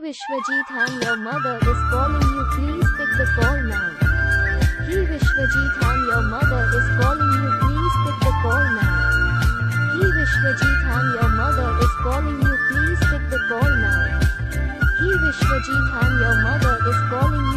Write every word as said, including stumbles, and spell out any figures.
Vishwajithan, your mother is calling you, please pick the call now. He Vishwajithan, your mother is calling you, please pick the call now. He Vishwajithan, your mother is calling you, please pick the call now. He Vishwajithan, your mother is calling you.